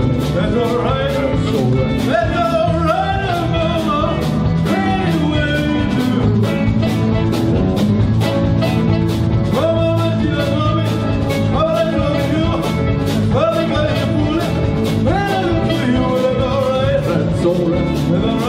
That's alright. That's alright, mama. Any way you do. Mama, you love me. Mama, I love you. Mama, you fool. Man, I love you. That's alright. That's alright.